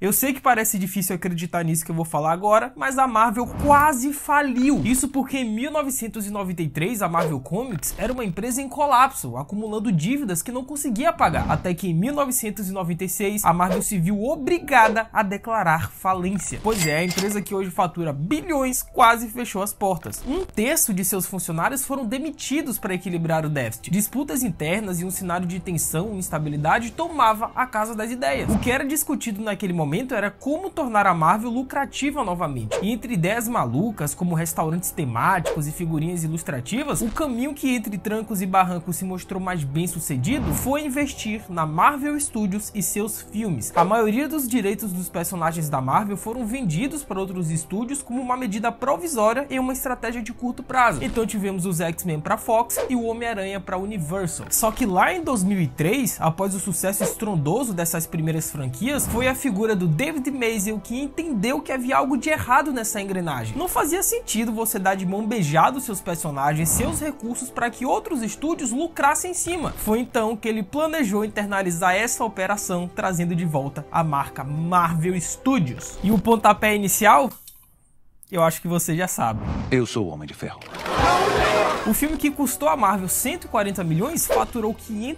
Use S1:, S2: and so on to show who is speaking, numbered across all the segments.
S1: Eu sei que parece difícil acreditar nisso que eu vou falar agora, mas a Marvel quase faliu. Isso porque em 1993 a Marvel Comics era uma empresa em colapso, acumulando dívidas que não conseguia pagar. Até que em 1996 a Marvel se viu obrigada a declarar falência. Pois é, a empresa que hoje fatura bilhões quase fechou as portas. Um terço de seus funcionários foram demitidos para equilibrar o déficit. Disputas internas e um cenário de tensão e instabilidade tomava a casa das ideias. O que era discutido naquele momento era como tornar a Marvel lucrativa novamente. E entre ideias malucas, como restaurantes temáticos e figurinhas ilustrativas, o caminho que entre trancos e barrancos se mostrou mais bem sucedido foi investir na Marvel Studios e seus filmes. A maioria dos direitos dos personagens da Marvel foram vendidos para outros estúdios como uma medida provisória em uma estratégia de curto prazo. Então tivemos os X-Men para Fox e o Homem-Aranha para Universal. Só que lá em 2003, após o sucesso estrondoso dessas primeiras franquias, foi a figura do David Maisel que entendeu que havia algo de errado nessa engrenagem. Não fazia sentido você dar de mão beijada os seus personagens, seus recursos para que outros estúdios lucrassem em cima. Foi então que ele planejou internalizar essa operação, trazendo de volta a marca Marvel Studios. E o pontapé inicial? Eu acho que você já sabe.
S2: Eu sou o Homem de Ferro.
S1: O filme que custou a Marvel 140 milhões faturou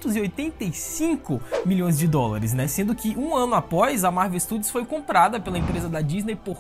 S1: 585 milhões de dólares, né? Sendo que um ano após, a Marvel Studios foi comprada pela empresa da Disney por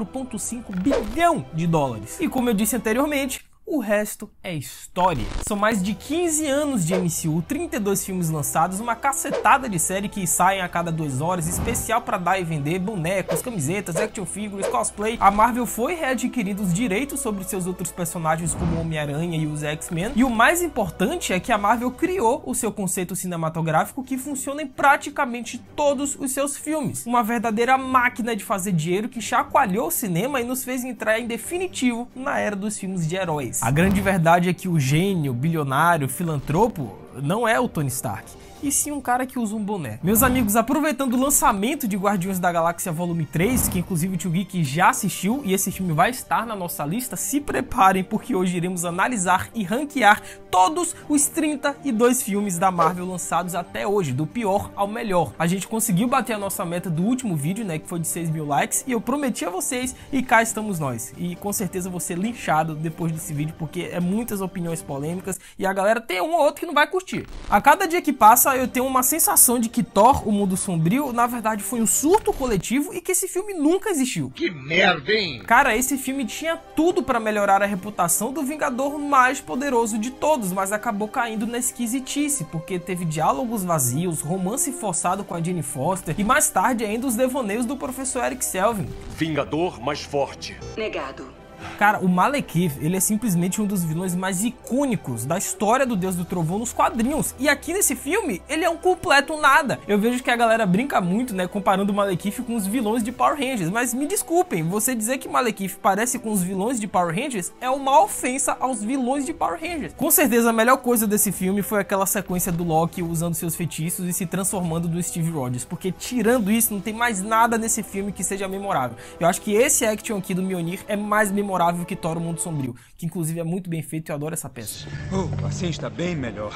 S1: 4,5 bilhão de dólares. E como eu disse anteriormente, o resto é história. São mais de 15 anos de MCU, 32 filmes lançados, uma cacetada de série que saem a cada 2 horas, especial para dar e vender, bonecos, camisetas, action figures, cosplay. A Marvel foi readquirindo os direitos sobre seus outros personagens como o Homem-Aranha e os X-Men. E o mais importante é que a Marvel criou o seu conceito cinematográfico que funciona em praticamente todos os seus filmes. Uma verdadeira máquina de fazer dinheiro que chacoalhou o cinema e nos fez entrar em definitivo na era dos filmes de heróis. A grande verdade é que o gênio, bilionário, filantropo não é o Tony Stark, e sim um cara que usa um boné. Meus amigos, aproveitando o lançamento de Guardiões da Galáxia Volume 3, que inclusive o Tio Geek já assistiu e esse filme vai estar na nossa lista, se preparem porque hoje iremos analisar e ranquear todos os 32 filmes da Marvel lançados até hoje, do pior ao melhor. A gente conseguiu bater a nossa meta do último vídeo, né, que foi de 6 mil likes, e eu prometi a vocês, e cá estamos nós. E com certeza vou ser linchado depois desse vídeo, porque é muitas opiniões polêmicas e a galera tem um ou outro que não vai curtir. A cada dia que passa, eu tenho uma sensação de que Thor, o Mundo Sombrio, na verdade foi um surto coletivo e que esse filme nunca existiu.
S3: Que merda, hein?
S1: Cara, esse filme tinha tudo pra melhorar a reputação do Vingador mais poderoso de todos, mas acabou caindo na esquisitice, porque teve diálogos vazios, romance forçado com a Jane Foster e mais tarde ainda os devaneios do professor Eric Selvin.
S4: Vingador mais forte.
S5: Negado.
S1: Cara, o Malekith, ele é simplesmente um dos vilões mais icônicos da história do Deus do Trovão nos quadrinhos. E aqui nesse filme, ele é um completo nada. Eu vejo que a galera brinca muito, né, comparando o Malekith com os vilões de Power Rangers. Mas me desculpem, você dizer que Malekith parece com os vilões de Power Rangers é uma ofensa aos vilões de Power Rangers. Com certeza a melhor coisa desse filme foi aquela sequência do Loki usando seus feitiços e se transformando no Steve Rogers. Porque tirando isso, não tem mais nada nesse filme que seja memorável. Eu acho que esse action aqui do Mjolnir é mais memorável que Thor, o Mundo Sombrio, que inclusive é muito bem feito e eu adoro essa peça.
S2: Assim está bem melhor.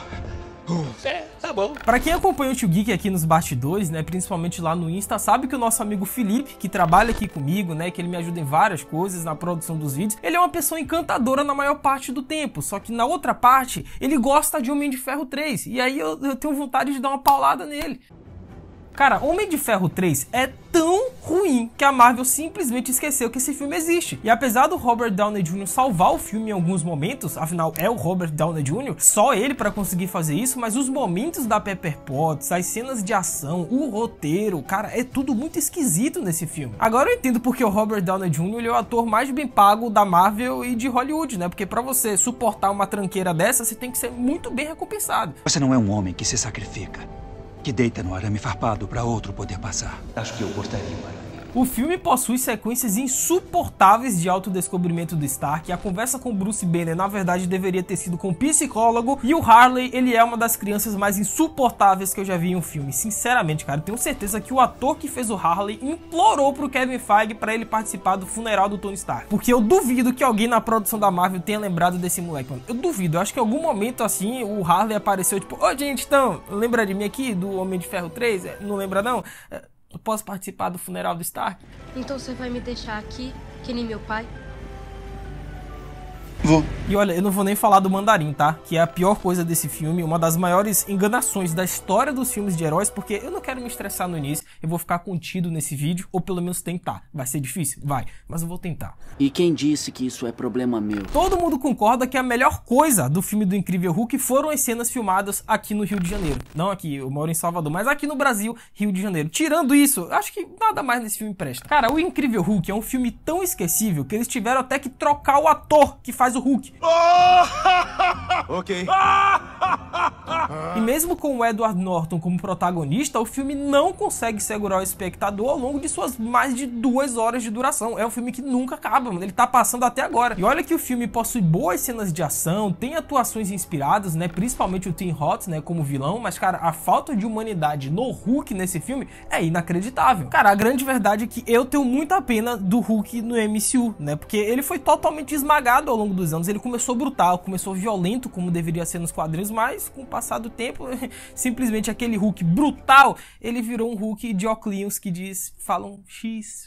S4: Tá bom.
S1: Pra quem acompanha o Tio Geek aqui nos bastidores, né, principalmente lá no Insta, sabe que o nosso amigo Felipe, que trabalha aqui comigo, né, que ele me ajuda em várias coisas na produção dos vídeos, ele é uma pessoa encantadora na maior parte do tempo, só que na outra parte, ele gosta de Homem de Ferro 3, e aí eu tenho vontade de dar uma paulada nele. Cara, Homem de Ferro 3 é tão ruim que a Marvel simplesmente esqueceu que esse filme existe. E apesar do Robert Downey Jr. salvar o filme em alguns momentos, afinal é o Robert Downey Jr., só ele pra conseguir fazer isso, mas os momentos da Pepper Potts, as cenas de ação, o roteiro, cara, é tudo muito esquisito nesse filme. Agora eu entendo porque o Robert Downey Jr. ele é o ator mais bem pago da Marvel e de Hollywood, né? Porque pra você suportar uma tranqueira dessa, você tem que ser muito bem recompensado.
S2: Você não é um homem que se sacrifica, que deita no arame farpado para outro poder passar.
S3: Acho que eu cortaria o arame.
S1: O filme possui sequências insuportáveis de autodescobrimento do Stark. A conversa com Bruce Banner, na verdade, deveria ter sido com um psicólogo. E o Harley, ele é uma das crianças mais insuportáveis que eu já vi em um filme. Sinceramente, cara, eu tenho certeza que o ator que fez o Harley implorou pro Kevin Feige pra ele participar do funeral do Tony Stark. Porque eu duvido que alguém na produção da Marvel tenha lembrado desse moleque, mano. Eu duvido. Eu acho que em algum momento, assim, o Harley apareceu, tipo, ô, gente, então, lembra de mim aqui, do Homem de Ferro 3? Não lembra, não? Eu posso participar do funeral do Stark?
S5: Então você vai me deixar aqui, que nem meu pai?
S6: Vou.
S1: E olha, eu não vou nem falar do Mandarim, tá? Que é a pior coisa desse filme, uma das maiores enganações da história dos filmes de heróis, porque eu não quero me estressar no início, eu vou ficar contido nesse vídeo, ou pelo menos tentar. Vai ser difícil? Vai, mas eu vou tentar.
S7: E quem disse que isso é problema meu?
S1: Todo mundo concorda que a melhor coisa do filme do Incrível Hulk foram as cenas filmadas aqui no Rio de Janeiro. Não aqui, eu moro em Salvador, mas aqui no Brasil, Rio de Janeiro. Tirando isso, acho que nada mais nesse filme presta. Cara, o Incrível Hulk é um filme tão esquecível que eles tiveram até que trocar o ator que faz o Hulk.
S6: Ok.
S1: E mesmo com o Edward Norton como protagonista, o filme não consegue segurar o espectador ao longo de suas mais de 2 horas de duração. É um filme que nunca acaba, mano. Ele tá passando até agora. E olha que o filme possui boas cenas de ação, tem atuações inspiradas, né? Principalmente o Tim Roth, né? Como vilão. Mas, cara, a falta de humanidade no Hulk nesse filme é inacreditável. Cara, a grande verdade é que eu tenho muita pena do Hulk no MCU, né? Porque ele foi totalmente esmagado ao longo dos anos. Ele começou brutal, começou violento, como deveria ser nos quadrinhos, mas com o passar do tempo, simplesmente aquele Hulk brutal, ele virou um Hulk de óculos que falam X.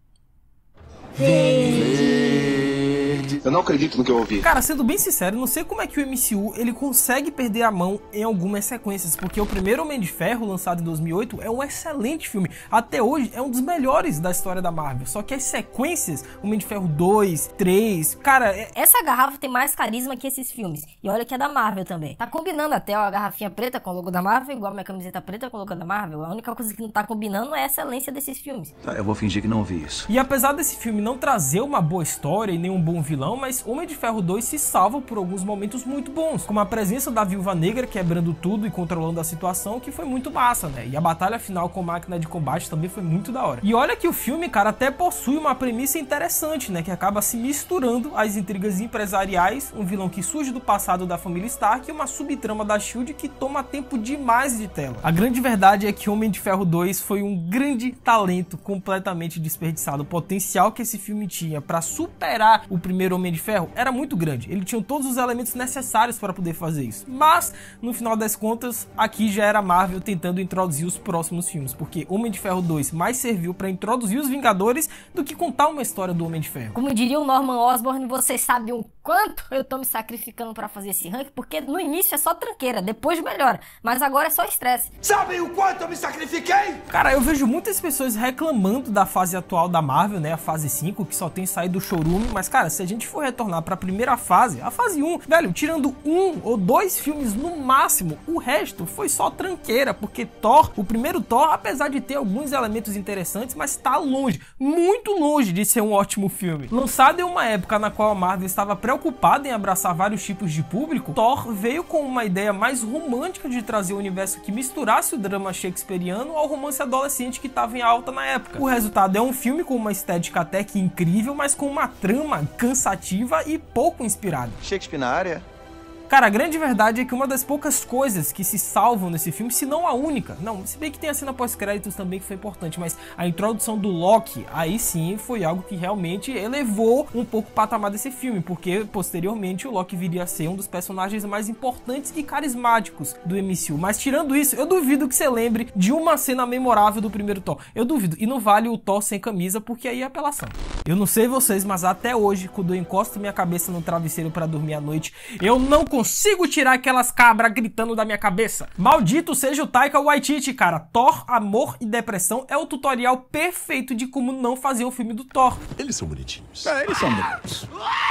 S6: Eu não acredito no que eu ouvi.
S1: Cara, sendo bem sincero, não sei como é que o MCU ele consegue perder a mão em algumas sequências, porque o primeiro Homem de Ferro, lançado em 2008, é um excelente filme. Até hoje é um dos melhores da história da Marvel. Só que as sequências, Homem de Ferro 2, 3, cara...
S8: Essa garrafa tem mais carisma que esses filmes. E olha que é da Marvel também. Tá combinando até ó, a garrafinha preta com o logo da Marvel, igual a minha camiseta preta com o logo da Marvel. A única coisa que não tá combinando é a excelência desses filmes.
S2: Tá, eu vou fingir que não ouvi isso.
S1: E apesar desse filme não trazer uma boa história e nem um bom vilão, mas Homem de Ferro 2 se salva por alguns momentos muito bons, como a presença da Viúva Negra quebrando tudo e controlando a situação, que foi muito massa, né? E a batalha final com máquina de combate também foi muito da hora. E olha que o filme, cara, até possui uma premissa interessante, né? Que acaba se misturando às intrigas empresariais, um vilão que surge do passado da família Stark e uma subtrama da SHIELD que toma tempo demais de tela. A grande verdade é que Homem de Ferro 2 foi um grande talento completamente desperdiçado. O potencial que esse filme tinha para superar o primeiro Homem de Ferro era muito grande. Ele tinha todos os elementos necessários para poder fazer isso. Mas, no final das contas, aqui já era a Marvel tentando introduzir os próximos filmes, porque Homem de Ferro 2 mais serviu para introduzir os Vingadores do que contar uma história do Homem de Ferro.
S8: Como diria o Norman Osborn, vocês sabem o quanto eu tô me sacrificando para fazer esse ranking, porque no início é só tranqueira, depois melhora, mas agora é só estresse.
S6: Sabem o quanto eu me sacrifiquei?
S1: Cara, eu vejo muitas pessoas reclamando da fase atual da Marvel, né, a fase 5, que só tem saído do showroom, mas cara, se a gente for retornar pra primeira fase, a fase 1, velho, tirando 1 ou 2 filmes no máximo, o resto foi só tranqueira, porque Thor, o primeiro Thor, apesar de ter alguns elementos interessantes, mas tá longe, muito longe de ser um ótimo filme. Lançado em uma época na qual a Marvel estava preocupada em abraçar vários tipos de público, Thor veio com uma ideia mais romântica de trazer um universo que misturasse o drama shakespeariano ao romance adolescente que estava em alta na época. O resultado é um filme com uma estética até que incrível, mas com uma trama cansativa e pouco inspirada.
S6: Shakespeare na área?
S1: Cara, a grande verdade é que uma das poucas coisas que se salvam nesse filme, se não a única, não, se bem que tem a cena pós-créditos também que foi importante, mas a introdução do Loki, aí sim foi algo que realmente elevou um pouco o patamar desse filme, porque posteriormente o Loki viria a ser um dos personagens mais importantes e carismáticos do MCU. Mas tirando isso, eu duvido que você lembre de uma cena memorável do primeiro Thor. Eu duvido, e não vale o Thor sem camisa, porque aí é apelação. Eu não sei vocês, mas até hoje, quando eu encosto minha cabeça no travesseiro pra dormir à noite, eu não consigo tirar aquelas cabras gritando da minha cabeça. Maldito seja o Taika Waititi, cara. Thor, Amor e Depressão é o tutorial perfeito de como não fazer um filme do Thor.
S4: Eles são bonitinhos.
S3: Eles são bonitos.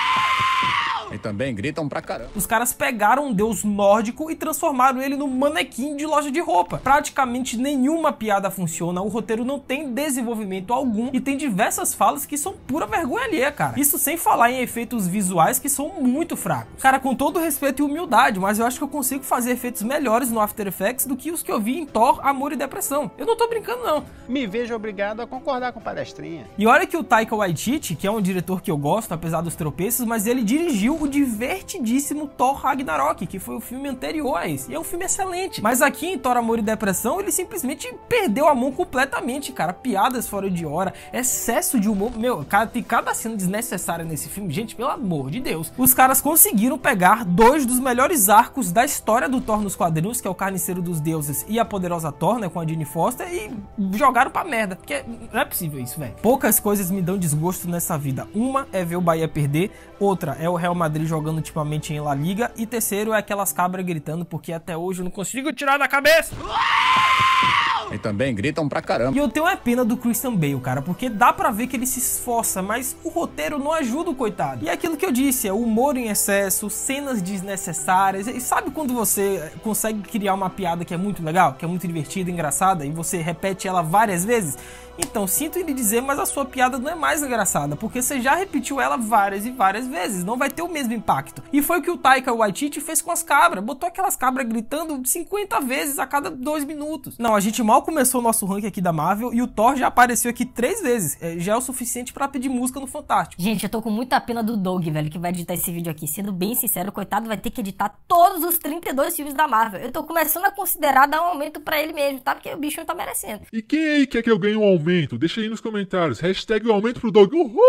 S3: E também gritam pra caramba.
S1: Os caras pegaram um deus nórdico e transformaram ele num manequim de loja de roupa. Praticamente nenhuma piada funciona, o roteiro não tem desenvolvimento algum e tem diversas falas que são pura vergonha alheia, cara. Isso sem falar em efeitos visuais que são muito fracos. Cara, com todo respeito e humildade, mas eu acho que eu consigo fazer efeitos melhores no After Effects do que os que eu vi em Thor, Amor e Depressão. Eu não tô brincando, não.
S3: Me vejo obrigado a concordar com palestrinha.
S1: E olha que o Taika Waititi, que é um diretor que eu gosto, apesar dos tropeços, mas ele dirigiu o o divertidíssimo Thor Ragnarok, que foi o filme anterior a esse. E é um filme excelente. Mas aqui em Thor, Amor e Depressão, ele simplesmente perdeu a mão completamente, cara. Piadas fora de hora, excesso de humor. Meu, cara, tem cada cena desnecessária nesse filme. Gente, pelo amor de Deus. Os caras conseguiram pegar dois dos melhores arcos da história do Thor nos quadrinhos, que é o Carniceiro dos Deuses e a Poderosa Thor, né, com a Jane Foster, e jogaram pra merda. Porque não é possível isso, velho. Poucas coisas me dão desgosto nessa vida. Uma é ver o Bahia perder, outra é o Real Madrid jogando ultimamente em La Liga, e terceiro é aquelas cabras gritando, porque até hoje eu não consigo tirar da cabeça.
S3: E também gritam pra caramba.
S1: E eu tenho uma pena do Christian Bale, cara, porque dá pra ver que ele se esforça, mas o roteiro não ajuda o coitado. E é aquilo que eu disse, é o humor em excesso, cenas desnecessárias. E sabe quando você consegue criar uma piada que é muito legal, que é muito divertida, engraçada, e você repete ela várias vezes? Então, sinto em lhe dizer, mas a sua piada não é mais engraçada, porque você já repetiu ela várias e várias vezes, não vai ter o mesmo impacto. E foi o que o Taika Waititi fez com as cabras, botou aquelas cabras gritando 50 vezes a cada 2 minutos. Não, a gente mal começou o nosso ranking aqui da Marvel e o Thor já apareceu aqui 3 vezes, já é o suficiente pra pedir música no Fantástico.
S8: Gente, eu tô com muita pena do Doug, velho, que vai editar esse vídeo aqui. Sendo bem sincero, o coitado vai ter que editar todos os 32 filmes da Marvel. Eu tô começando a considerar dar um aumento pra ele mesmo, tá? Porque o bicho não tá merecendo.
S9: E quem aí quer que eu ganhe um aumento? Deixa aí nos comentários. Hashtag o aumento pro Doug. Uhul!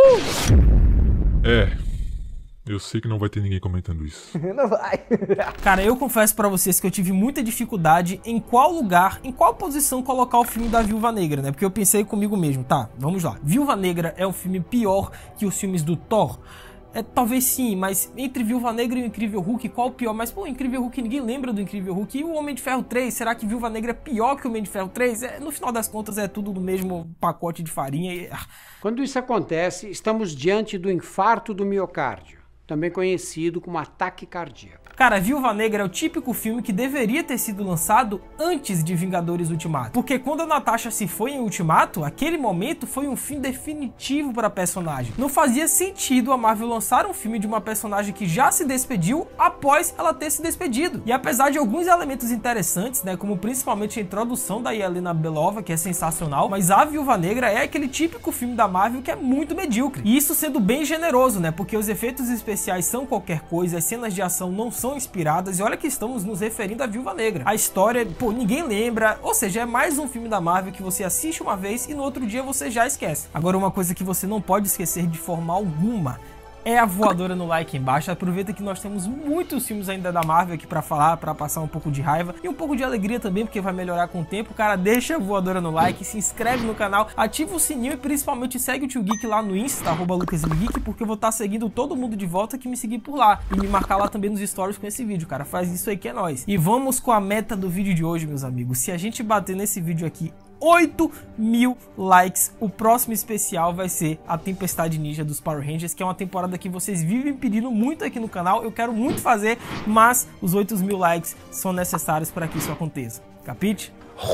S9: Eu sei que não vai ter ninguém comentando isso.
S1: Não vai. Cara, eu confesso pra vocês que eu tive muita dificuldade em qual lugar, em qual posição colocar o filme da Viúva Negra, né? Porque eu pensei comigo mesmo, tá, vamos lá. Viúva Negra é um filme pior que os filmes do Thor? Talvez sim, mas entre Viúva Negra e o Incrível Hulk, qual o pior? Mas, pô, Incrível Hulk, ninguém lembra do Incrível Hulk. E o Homem de Ferro 3, será que Viúva Negra é pior que o Homem de Ferro 3? No final das contas, é tudo do mesmo pacote de farinha e...
S10: Quando isso acontece, estamos diante do infarto do miocárdio, também conhecido como ataque cardíaco.
S1: Cara, Viúva Negra é o típico filme que deveria ter sido lançado antes de Vingadores Ultimato. Porque quando a Natasha se foi em Ultimato, aquele momento foi um fim definitivo para a personagem. Não fazia sentido a Marvel lançar um filme de uma personagem que já se despediu após ela ter se despedido. E apesar de alguns elementos interessantes, né, como principalmente a introdução da Yelena Belova, que é sensacional, mas a Viúva Negra é aquele típico filme da Marvel que é muito medíocre. E isso sendo bem generoso, né, porque os efeitos especiais são qualquer coisa, as cenas de ação não são inspiradas, e olha que estamos nos referindo à Viúva Negra. A história, pô, ninguém lembra, ou seja, é mais um filme da Marvel que você assiste uma vez e no outro dia você já esquece. Agora, uma coisa que você não pode esquecer de forma alguma é a voadora no like embaixo. Aproveita que nós temos muitos filmes ainda da Marvel aqui pra falar, pra passar um pouco de raiva e um pouco de alegria também, porque vai melhorar com o tempo. Cara, deixa a voadora no like, se inscreve no canal, ativa o sininho e principalmente segue o Tio Geek lá no Insta, @LucasGeek, porque eu vou estar seguindo todo mundo de volta que me seguir por lá e me marcar lá também nos stories com esse vídeo, cara. Faz isso aí que é nóis. E vamos com a meta do vídeo de hoje, meus amigos. Se a gente bater nesse vídeo aqui 8.000 likes, o próximo especial vai ser a Tempestade Ninja dos Power Rangers, que é uma temporada que vocês vivem pedindo muito aqui no canal. Eu quero muito fazer, mas os 8.000 likes são necessários para que isso aconteça. Capite?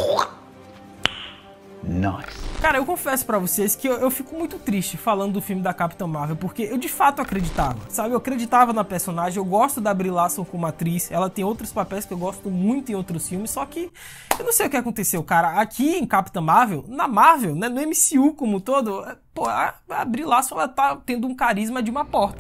S2: Nice.
S1: Cara, eu confesso pra vocês que eu fico muito triste falando do filme da Capitã Marvel, porque eu de fato acreditava, sabe? Eu acreditava na personagem, eu gosto da Brie Larson como atriz, ela tem outros papéis que eu gosto muito em outros filmes, só que eu não sei o que aconteceu, cara. Aqui em Capitã Marvel, na Marvel, né, no MCU como um todo, pô, a Brie Larson, ela tá tendo um carisma de uma porta.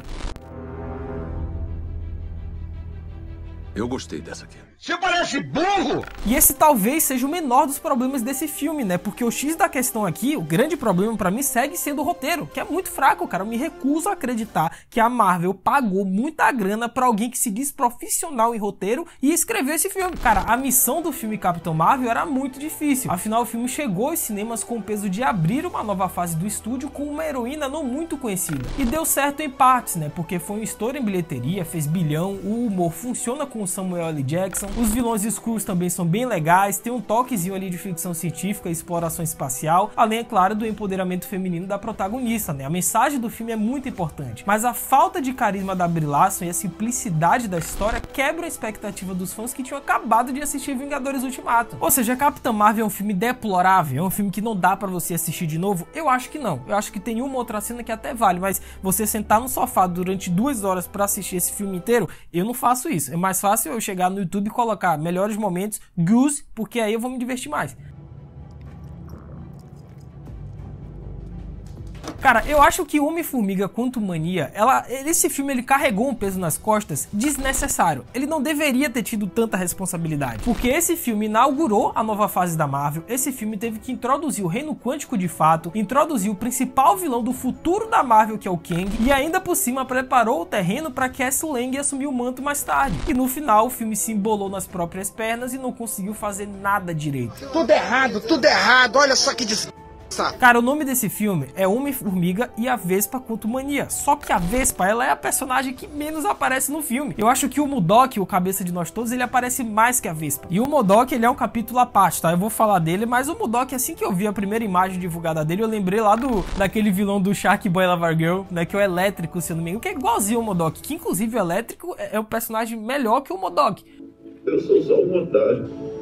S3: Eu gostei dessa aqui.
S4: Você parece burro!
S1: E esse talvez seja o menor dos problemas desse filme, né? Porque o X da questão aqui, o grande problema pra mim segue sendo o roteiro, que é muito fraco, cara. Eu me recuso a acreditar que a Marvel pagou muita grana pra alguém que se diz profissional em roteiro e escreveu esse filme. Cara, a missão do filme Capitão Marvel era muito difícil. Afinal, o filme chegou aos cinemas com o peso de abrir uma nova fase do estúdio com uma heroína não muito conhecida. E deu certo em partes, né? Porque foi um estouro em bilheteria, fez bilhão, o humor funciona com o Samuel L. Jackson, os vilões escuros também são bem legais, tem um toquezinho ali de ficção científica e exploração espacial, além, é claro, do empoderamento feminino da protagonista, né? A mensagem do filme é muito importante, mas a falta de carisma da Brie Larson e a simplicidade da história quebram a expectativa dos fãs que tinham acabado de assistir Vingadores Ultimato. Ou seja, Capitã Marvel é um filme deplorável, é um filme que não dá pra você assistir de novo? Eu acho que não. Eu acho que tem uma outra cena que até vale, mas você sentar no sofá durante 2 horas pra assistir esse filme inteiro, eu não faço isso. É mais fácil eu chegar no YouTube e colocar melhores momentos, Goose, porque aí eu vou me divertir mais. Cara, eu acho que Homem-Formiga Quantumania, esse filme ele carregou um peso nas costas desnecessário. Ele não deveria ter tido tanta responsabilidade, porque esse filme inaugurou a nova fase da Marvel, esse filme teve que introduzir o Reino Quântico de fato, introduzir o principal vilão do futuro da Marvel, que é o Kang, e ainda por cima preparou o terreno para Cassie Lang assumir o manto mais tarde. E no final o filme se embolou nas próprias pernas e não conseguiu fazer nada direito.
S6: Tudo errado, olha só que
S1: Cara, o nome desse filme é Homem-Formiga e a Vespa Quantumania. Só que a Vespa, ela é a personagem que menos aparece no filme. Eu acho que o MODOK, o cabeça de nós todos, ele aparece mais que a Vespa. E o MODOK, ele é um capítulo à parte, tá? Eu vou falar dele, mas o MODOK, assim que eu vi a primeira imagem divulgada dele, eu lembrei lá daquele vilão do Shark Boy Lava Girl, né? Que é o Elétrico, se eu não me engano, que é igualzinho ao MODOK. Que inclusive o Elétrico é um personagem melhor que o MODOK.
S11: Eu sou só um otário.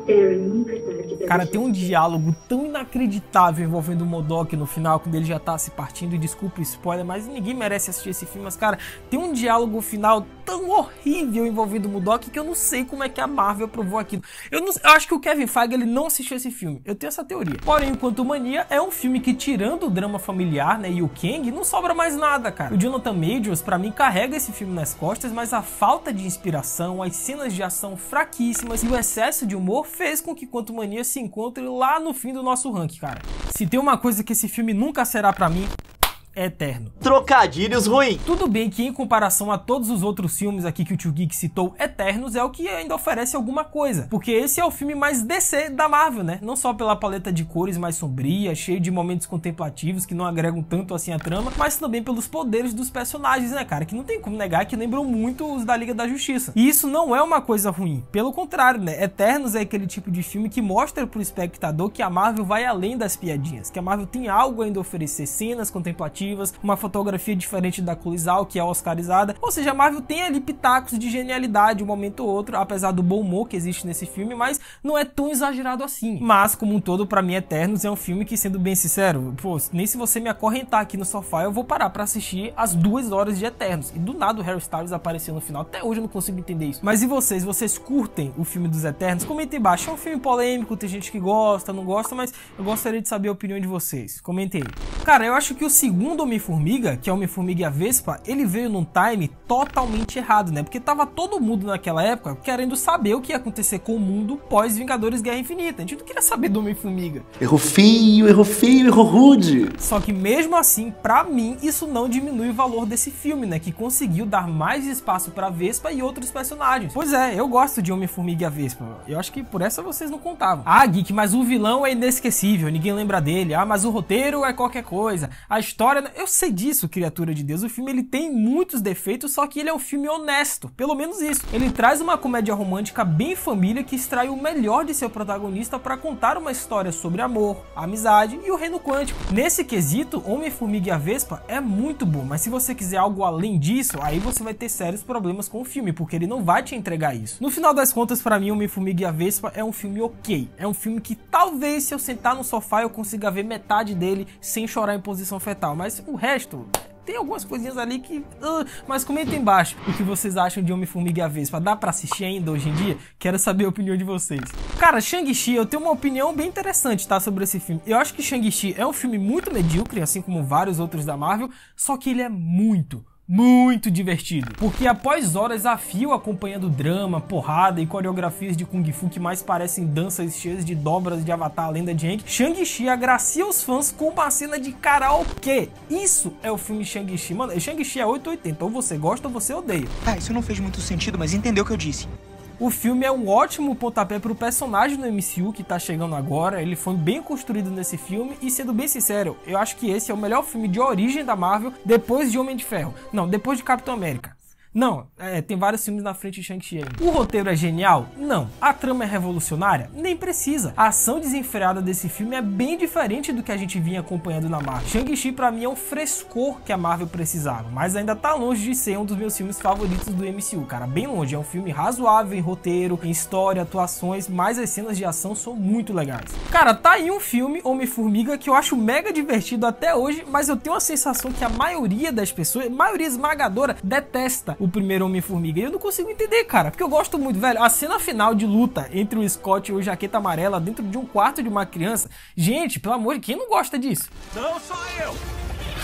S1: Cara, tem um diálogo tão inacreditável envolvendo o MODOK no final, quando ele já tá se partindo, e desculpa o spoiler, mas ninguém merece assistir esse filme, mas cara, tem um diálogo final tão horrível envolvendo o MODOK que eu não sei como é que a Marvel aprovou aquilo. Eu acho que o Kevin Feige, ele não assistiu esse filme, eu tenho essa teoria. Porém, o Quantumania é um filme que, tirando o drama familiar, né, e o Kang, não sobra mais nada, cara. O Jonathan Majors, pra mim, carrega esse filme nas costas, mas a falta de inspiração, as cenas de ação fraquíssimas e o excesso de humor fez com que Quantumania se encontre lá no fim do nosso ranking, cara. Se tem uma coisa que esse filme nunca será pra mim, é eterno.
S12: Trocadilhos ruim.
S1: Tudo bem que em comparação a todos os outros filmes aqui que o Tio Geek citou, Eternos é o que ainda oferece alguma coisa, porque esse é o filme mais DC da Marvel, né? Não só pela paleta de cores mais sombria, cheio de momentos contemplativos que não agregam tanto assim a trama, mas também pelos poderes dos personagens, né, cara? Que não tem como negar que lembram muito os da Liga da Justiça. E isso não é uma coisa ruim, pelo contrário, né? Eternos é aquele tipo de filme que mostra pro espectador que a Marvel vai além das piadinhas, que a Marvel tem algo ainda a oferecer, cenas contemplativas, uma fotografia diferente da Cloizal, que é oscarizada, ou seja, a Marvel tem ali pitacos de genialidade um momento ou outro, apesar do bom humor que existe nesse filme, mas não é tão exagerado assim. Mas, como um todo, pra mim, Eternos é um filme que, sendo bem sincero, pô, nem se você me acorrentar aqui no sofá, eu vou parar pra assistir as 2 horas de Eternos. E do nada o Harry Styles apareceu no final, até hoje eu não consigo entender isso. Mas e vocês? Vocês curtem o filme dos Eternos? Comentem embaixo, é um filme polêmico, tem gente que gosta, não gosta, mas eu gostaria de saber a opinião de vocês. Comentem aí. Cara, eu acho que o segundo Homem-Formiga, que é Homem-Formiga e a Vespa, ele veio num time totalmente errado, né? Porque tava todo mundo naquela época querendo saber o que ia acontecer com o mundo pós-Vingadores Guerra Infinita. A gente não queria saber do Homem-Formiga.
S12: Errou feio, errou rude.
S1: Só que mesmo assim, pra mim, isso não diminui o valor desse filme, né? Que conseguiu dar mais espaço pra Vespa e outros personagens. Pois é, eu gosto de Homem-Formiga e a Vespa. Eu acho que por essa vocês não contavam. Ah, Geek, mas o vilão é inesquecível, ninguém lembra dele. Ah, mas o roteiro é qualquer coisa. A história... Eu sei disso, criatura de Deus. O filme ele tem muitos defeitos, só que ele é um filme honesto. Pelo menos isso. Ele traz uma comédia romântica bem família que extrai o melhor de seu protagonista para contar uma história sobre amor, amizade e o reino quântico. Nesse quesito, Homem-Formiga e a Vespa é muito bom, mas se você quiser algo além disso, aí você vai ter sérios problemas com o filme, porque ele não vai te entregar isso. No final das contas, para mim, Homem-Formiga e a Vespa é um filme ok. É um filme que talvez, se eu sentar no sofá, eu consiga ver metade dele sem chorar em posição fetal, mas o resto... Tem algumas coisinhas ali que... mas comenta embaixo o que vocês acham de Homem-Formiga e a Vespa. Dá pra assistir ainda hoje em dia? Quero saber a opinião de vocês. Cara, Shang-Chi, eu tenho uma opinião bem interessante, tá? Sobre esse filme. Eu acho que Shang-Chi é um filme muito medíocre, assim como vários outros da Marvel, só que ele é muito divertido, porque após horas a fio acompanhando drama, porrada e coreografias de Kung Fu que mais parecem danças cheias de dobras de Avatar, a Lenda de Aang, Shang-Chi agracia os fãs com uma cena de karaokê. Isso é o filme Shang-Chi. Mano, Shang-Chi é 880, ou você gosta ou você odeia.
S13: Ah, isso não fez muito sentido, mas entendeu o que eu disse.
S1: O filme é um ótimo pontapé para o personagem do MCU que tá chegando agora, ele foi bem construído nesse filme e, sendo bem sincero, eu acho que esse é o melhor filme de origem da Marvel depois de Homem de Ferro. Não, depois de Capitão América. Não, tem vários filmes na frente de Shang-Chi. O roteiro é genial? Não. A trama é revolucionária? Nem precisa. A ação desenfreada desse filme é bem diferente do que a gente vinha acompanhando na Marvel. Shang-Chi pra mim é um frescor que a Marvel precisava, mas ainda tá longe de ser um dos meus filmes favoritos do MCU, cara, bem longe. É um filme razoável em roteiro, em história, atuações, mas as cenas de ação são muito legais. Cara, tá aí um filme, Homem-Formiga, que eu acho mega divertido até hoje, mas eu tenho a sensação que a maioria das pessoas, maioria esmagadora, detesta o primeiro Homem-Formiga. E eu não consigo entender, cara, porque eu gosto muito, velho. A cena final de luta entre o Scott e o Jaqueta Amarela dentro de um quarto de uma criança. Gente, pelo amor de Deus, quem não gosta disso?
S4: Não sou eu!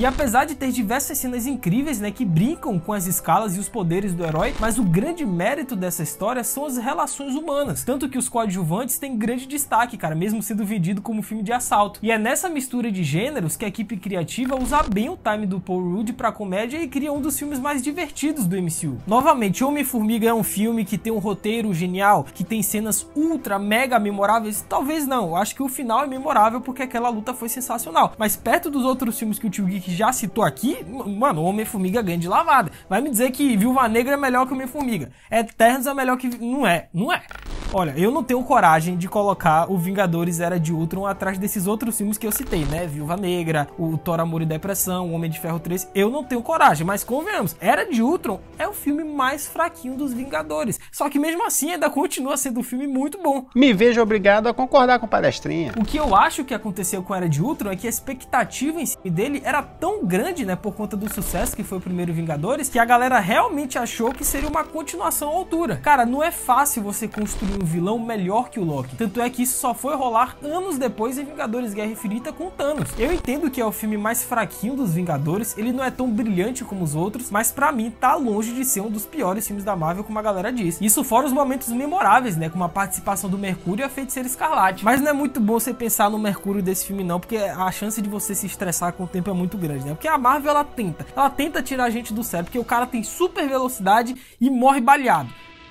S1: E apesar de ter diversas cenas incríveis, né, que brincam com as escalas e os poderes do herói, mas o grande mérito dessa história são as relações humanas, tanto que os coadjuvantes têm grande destaque, cara, mesmo sendo vendido como filme de assalto. E é nessa mistura de gêneros que a equipe criativa usa bem o time do Paul Rudd pra comédia e cria um dos filmes mais divertidos do MCU. Novamente, Homem-Formiga é um filme que tem um roteiro genial, que tem cenas ultra, mega memoráveis. Talvez não, eu acho que o final é memorável porque aquela luta foi sensacional. Mas perto dos outros filmes que o Tio Geek já citou aqui, mano, Homem-Formiga ganha de lavada. Vai me dizer que Viúva Negra é melhor que Homem-Formiga. Eternos é melhor que... Não é. Olha, eu não tenho coragem de colocar o Vingadores Era de Ultron atrás desses outros filmes que eu citei, né? Viúva Negra, o Thor, Amor e Depressão, o Homem de Ferro 3. Eu não tenho coragem, mas convenhamos, Era de Ultron é o filme mais fraquinho dos Vingadores. Só que mesmo assim ainda continua sendo um filme muito bom.
S14: Me vejo obrigado a concordar com o palestrinha.
S1: O que eu acho que aconteceu com Era de Ultron é que a expectativa em cima dele era tão grande, né? Por conta do sucesso que foi o primeiro Vingadores, que a galera realmente achou que seria uma continuação à altura. Cara, não é fácil você construir um vilão melhor que o Loki. Tanto é que isso só foi rolar anos depois em Vingadores Guerra Infinita com Thanos. Eu entendo que é o filme mais fraquinho dos Vingadores, ele não é tão brilhante como os outros, mas pra mim tá longe de ser um dos piores filmes da Marvel, como a galera diz. Isso fora os momentos memoráveis, né, como a participação do Mercúrio e a Feiticeira Escarlate. Mas não é muito bom você pensar no Mercúrio desse filme não, porque a chance de você se estressar com o tempo é muito grande, né? Porque a Marvel, ela tenta tirar a gente do sério, porque o cara tem super velocidade e morre baleado.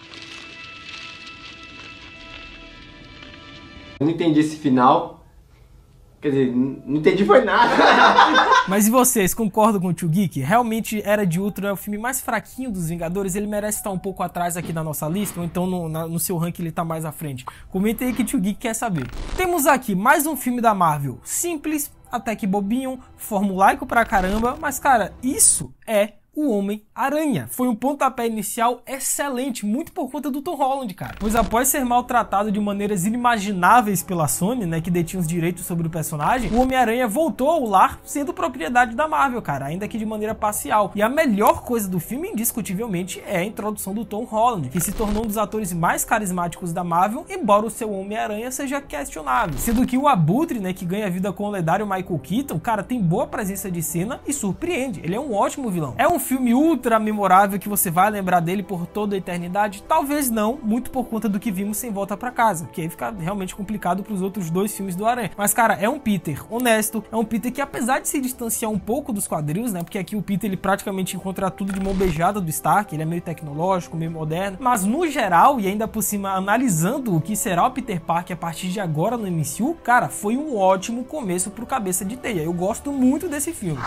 S15: Eu não entendi esse final. Quer dizer, não entendi foi nada.
S1: Mas e vocês, concordam com o Tio Geek? Realmente Era de Ultron é o filme mais fraquinho dos Vingadores? Ele merece estar um pouco atrás aqui na nossa lista? Ou então no seu ranking ele tá mais à frente? Comenta aí que o Tio Geek quer saber. Temos aqui mais um filme da Marvel. Simples, até que bobinho, formulaico pra caramba. Mas cara, isso é o Homem-Aranha. Foi um pontapé inicial excelente, muito por conta do Tom Holland, cara. Pois após ser maltratado de maneiras inimagináveis pela Sony, né, que detinha os direitos sobre o personagem, o Homem-Aranha voltou ao lar sendo propriedade da Marvel, cara, ainda que de maneira parcial. E a melhor coisa do filme, indiscutivelmente, é a introdução do Tom Holland, que se tornou um dos atores mais carismáticos da Marvel, embora o seu Homem-Aranha seja questionável. Sendo que o Abutre, né, que ganha vida com o lendário Michael Keaton, cara, tem boa presença de cena e surpreende. Ele é um ótimo vilão. É um filme ultra memorável que você vai lembrar dele por toda a eternidade? Talvez não, muito por conta do que vimos Sem Volta Pra Casa, que aí fica realmente complicado pros outros dois filmes do Aranha. Mas cara, é um Peter honesto, é um Peter que apesar de se distanciar um pouco dos quadrinhos, né, porque aqui o Peter ele praticamente encontra tudo de mão beijada do Stark, ele é meio tecnológico, meio moderno, mas no geral, e ainda por cima analisando o que será o Peter Parker a partir de agora no MCU, cara, foi um ótimo começo pro Cabeça de Teia. Eu gosto muito desse filme.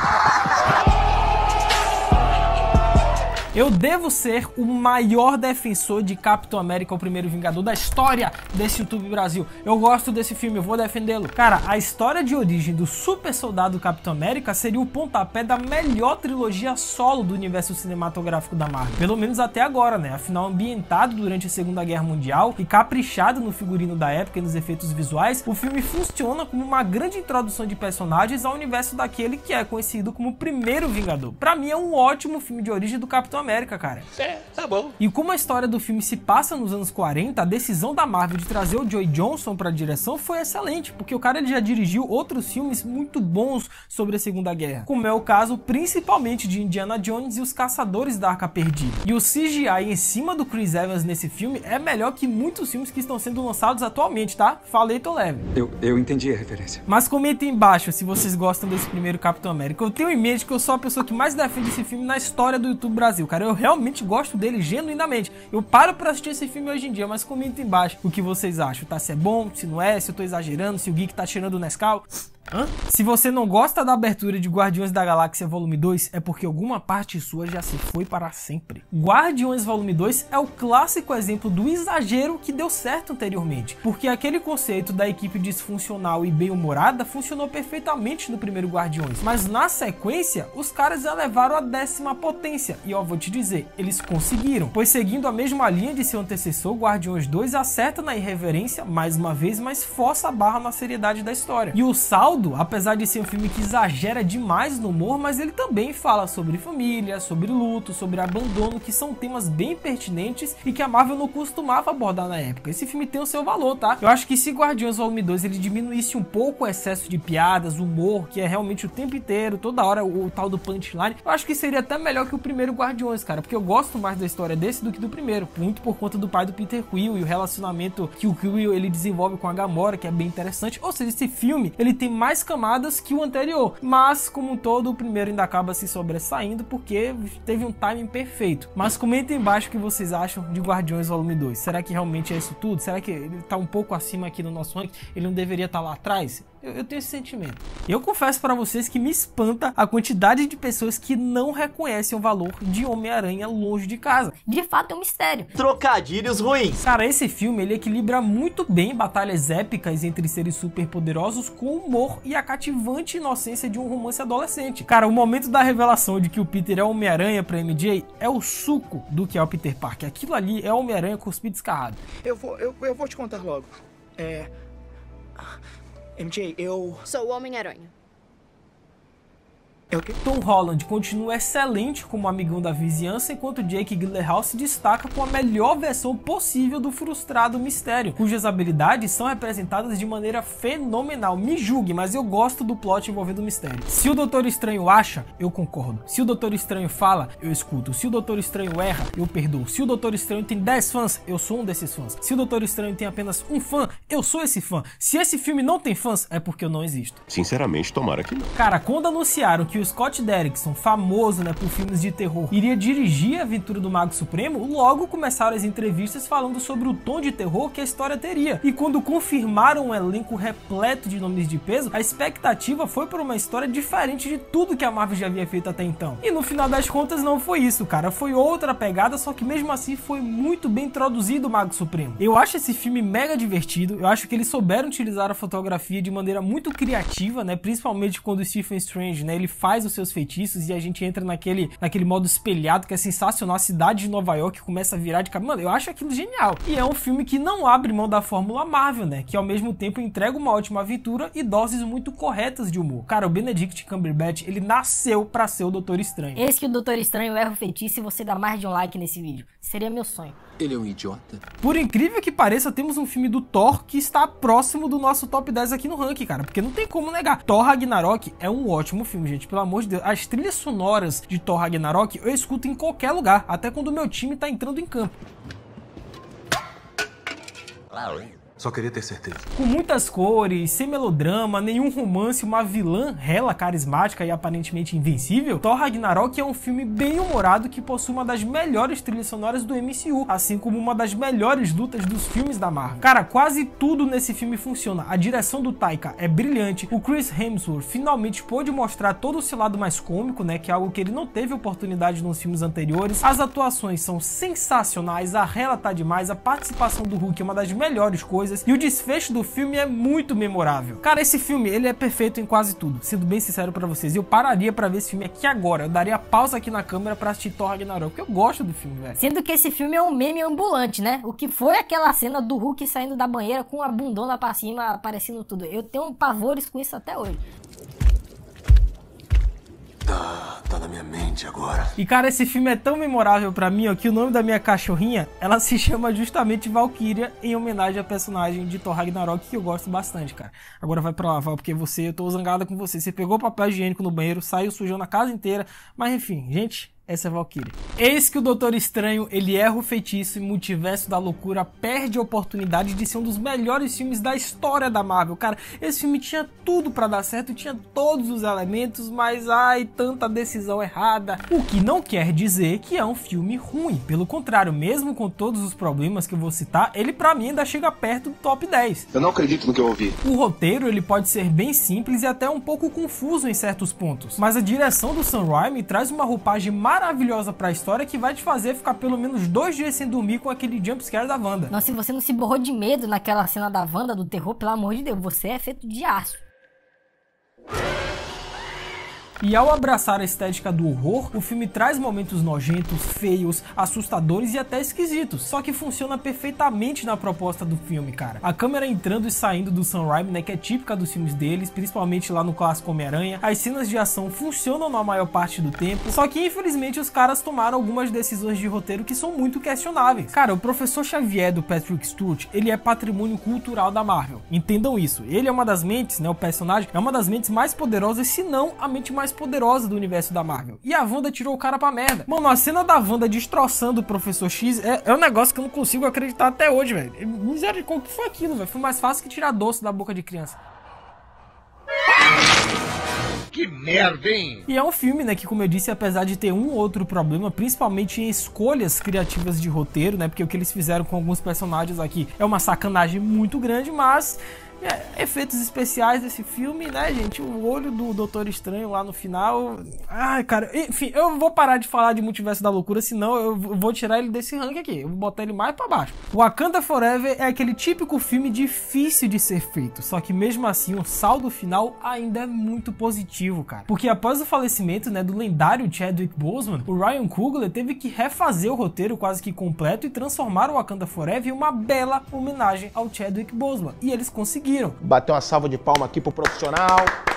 S1: Eu devo ser o maior defensor de Capitão América, o primeiro Vingador da história desse YouTube Brasil. Eu gosto desse filme, eu vou defendê-lo. Cara, a história de origem do super soldado Capitão América seria o pontapé da melhor trilogia solo do universo cinematográfico da Marvel. Pelo menos até agora, né? Afinal, ambientado durante a Segunda Guerra Mundial e caprichado no figurino da época e nos efeitos visuais, o filme funciona como uma grande introdução de personagens ao universo daquele que é conhecido como o primeiro Vingador. Pra mim é um ótimo filme de origem do Capitão América, cara.
S4: É, tá bom.
S1: E como a história do filme se passa nos anos 40, a decisão da Marvel de trazer o Joey Johnson pra direção foi excelente, porque o cara ele já dirigiu outros filmes muito bons sobre a Segunda Guerra, como é o caso principalmente de Indiana Jones e os Caçadores da Arca Perdida. E o CGI em cima do Chris Evans nesse filme é melhor que muitos filmes que estão sendo lançados atualmente, tá? Falei, tô leve.
S2: Eu entendi a referência.
S1: Mas comentem embaixo se vocês gostam desse primeiro Capitão América. Eu tenho em mente que eu sou a pessoa que mais defende esse filme na história do YouTube Brasil, cara. Eu realmente gosto dele genuinamente. Eu paro pra assistir esse filme hoje em dia, mas comenta embaixo o que vocês acham, tá? Se é bom, se não é, se eu tô exagerando, se o Geek tá tirando o Nescau. Hã? Se você não gosta da abertura de Guardiões da Galáxia Volume 2, é porque alguma parte sua já se foi para sempre. Guardiões Volume 2 é o clássico exemplo do exagero que deu certo anteriormente, porque aquele conceito da equipe disfuncional e bem-humorada funcionou perfeitamente no primeiro Guardiões, mas na sequência, os caras elevaram a 10ª potência, e ó, vou te dizer, eles conseguiram, pois seguindo a mesma linha de seu antecessor, Guardiões 2 acerta na irreverência mais uma vez, mas força a barra na seriedade da história. E o salto saldo, apesar de ser um filme que exagera demais no humor, mas ele também fala sobre família, sobre luto, sobre abandono, que são temas bem pertinentes e que a Marvel não costumava abordar na época. Esse filme tem o seu valor, tá? Eu acho que se Guardiões Volume 2 ele diminuísse um pouco o excesso de piadas, humor, que é realmente o tempo inteiro, toda hora o tal do punchline, eu acho que seria até melhor que o primeiro Guardiões, cara, porque eu gosto mais da história desse do que do primeiro, muito por conta do pai do Peter Quill e o relacionamento que o Quill ele desenvolve com a Gamora, que é bem interessante. Ou seja, esse filme ele tem mais camadas que o anterior, mas como um todo o primeiro ainda acaba se sobressaindo porque teve um timing perfeito. Mas comentem embaixo o que vocês acham de Guardiões Volume 2. Será que realmente é isso tudo? Será que ele tá um pouco acima aqui no nosso ranking? Ele não deveria estar lá atrás? Eu tenho esse sentimento. Eu confesso pra vocês que me espanta a quantidade de pessoas que não reconhecem o valor de Homem-Aranha Longe de Casa.
S8: De fato é um mistério.
S12: Trocadilhos ruins.
S1: Cara, esse filme ele equilibra muito bem batalhas épicas entre seres super poderosos com o humor e a cativante inocência de um romance adolescente. Cara, o momento da revelação de que o Peter é Homem-Aranha pra MJ é o suco do que é o Peter Parker. Aquilo ali é Homem-Aranha cuspido descarrado.
S16: Eu vou te contar logo. MJ, eu...
S5: Sou o Homem-Aranha.
S1: Tom Holland continua excelente como amigão da vizinhança, enquanto Jake Gyllenhaal se destaca com a melhor versão possível do frustrado Mistério, cujas habilidades são representadas de maneira fenomenal. Me julgue, mas eu gosto do plot envolvendo o Mistério. Se o Doutor Estranho acha, eu concordo. Se o Doutor Estranho fala, eu escuto. Se o Doutor Estranho erra, eu perdoo. Se o Doutor Estranho tem 10 fãs, eu sou um desses fãs. Se o Doutor Estranho tem apenas um fã, eu sou esse fã. Se esse filme não tem fãs, é porque eu não existo.
S4: Sinceramente, tomara que não.
S1: Cara, quando anunciaram que o Scott Derrickson, famoso, por filmes de terror, iria dirigir a aventura do Mago Supremo, logo começaram as entrevistas falando sobre o tom de terror que a história teria. E quando confirmaram um elenco repleto de nomes de peso, a expectativa foi por uma história diferente de tudo que a Marvel já havia feito até então. E no final das contas não foi isso, cara. Foi outra pegada, só que mesmo assim foi muito bem introduzido o Mago Supremo. Eu acho esse filme mega divertido, eu acho que eles souberam utilizar a fotografia de maneira muito criativa, principalmente quando o Stephen Strange, ele faz os seus feitiços e a gente entra naquele modo espelhado que é sensacional, a cidade de Nova York começa a virar de cabeça. Mano, eu acho aquilo genial. E é um filme que não abre mão da fórmula Marvel, que ao mesmo tempo entrega uma ótima aventura e doses muito corretas de humor. Cara, o Benedict Cumberbatch, ele nasceu pra ser o Doutor Estranho.
S8: Esse que o Doutor Estranho erra o feitiço e você dá mais de um like nesse vídeo. Seria meu sonho.
S12: Ele é um idiota.
S1: Por incrível que pareça, temos um filme do Thor que está próximo do nosso top 10 aqui no ranking, cara, porque não tem como negar. Thor Ragnarok é um ótimo filme, gente, pelo amor de Deus. As trilhas sonoras de Thor Ragnarok eu escuto em qualquer lugar, até quando o meu time tá entrando em campo.
S17: Só queria ter certeza.
S1: Com muitas cores, sem melodrama, nenhum romance, uma vilã rela, carismática e aparentemente invencível, Thor Ragnarok é um filme bem humorado que possui uma das melhores trilhas sonoras do MCU, assim como uma das melhores lutas dos filmes da Marvel. Cara, quase tudo nesse filme funciona. A direção do Taika é brilhante, o Chris Hemsworth finalmente pôde mostrar todo o seu lado mais cômico, que é algo que ele não teve oportunidade nos filmes anteriores. As atuações são sensacionais, a Hela tá demais, a participação do Hulk é uma das melhores coisas, e o desfecho do filme é muito memorável. Cara, esse filme, ele é perfeito em quase tudo, sendo bem sincero pra vocês. Eu pararia pra ver esse filme aqui agora, eu daria pausa aqui na câmera pra assistir Thor Ragnarok, porque eu gosto do filme, velho.
S8: Sendo que esse filme é um meme ambulante, O que foi aquela cena do Hulk saindo da banheira com a bundona pra cima, aparecendo tudo. Eu tenho pavores com isso até hoje.
S17: Tá na minha mente agora.
S1: E cara, esse filme é tão memorável pra mim, que o nome da minha cachorrinha, ela se chama justamente Valkyria, em homenagem à personagem de Thor Ragnarok, que eu gosto bastante, cara. Agora vai pra lá, Val, porque eu tô zangada com você. Você pegou papel higiênico no banheiro, saiu sujando a casa inteira, mas enfim, gente... Essa é a Valkyria. Eis que o Doutor Estranho, ele erra o feitiço e Multiverso da Loucura perde a oportunidade de ser um dos melhores filmes da história da Marvel. Cara, esse filme tinha tudo pra dar certo, tinha todos os elementos, mas ai, tanta decisão errada. O que não quer dizer que é um filme ruim. Pelo contrário, mesmo com todos os problemas que eu vou citar, ele pra mim ainda chega perto do top 10.
S6: Eu não acredito no que eu ouvi.
S1: O roteiro, ele pode ser bem simples e até um pouco confuso em certos pontos, mas a direção do Sam Raimi traz uma roupagem maravilhosa pra história que vai te fazer ficar pelo menos 2 dias sem dormir com aquele jumpscare da Wanda.
S8: Nossa, se você não se borrou de medo naquela cena da Wanda, do terror, pelo amor de Deus, você é feito de aço.
S1: E ao abraçar a estética do horror, o filme traz momentos nojentos, feios, assustadores e até esquisitos. Só que funciona perfeitamente na proposta do filme, cara. A câmera entrando e saindo do Sam Raimi, né, que é típica dos filmes deles, principalmente lá no clássico Homem-Aranha. As cenas de ação funcionam na maior parte do tempo, só que infelizmente os caras tomaram algumas decisões de roteiro que são muito questionáveis. Cara, o Professor Xavier do Patrick Stewart, ele é patrimônio cultural da Marvel. Entendam isso. Ele é uma das mentes, né, o personagem é uma das mentes mais poderosas, se não a mente mais poderosa do universo da Marvel. E a Wanda tirou o cara pra merda. Mano, a cena da Wanda destroçando o Professor X é um negócio que eu não consigo acreditar até hoje, velho. Misericórdia, o que foi aquilo, velho? Foi mais fácil que tirar doce da boca de criança.
S18: Que merda, hein?
S1: E é um filme, né, que, como eu disse, apesar de ter um ou outro problema, principalmente em escolhas criativas de roteiro, né, porque o que eles fizeram com alguns personagens aqui é uma sacanagem muito grande, mas... efeitos especiais desse filme, né, gente? O olho do Doutor Estranho lá no final. Ai, cara, enfim, eu vou parar de falar de Multiverso da Loucura, senão eu vou tirar ele desse ranking aqui. Eu vou botar ele mais pra baixo. Wakanda Forever é aquele típico filme difícil de ser feito, só que mesmo assim o saldo final ainda é muito positivo, cara. Porque após o falecimento, né, do lendário Chadwick Boseman, o Ryan Coogler teve que refazer o roteiro quase que completo e transformar o Wakanda Forever em uma bela homenagem ao Chadwick Boseman. E eles conseguiram.
S14: Bateu uma salva de palma aqui pro profissional.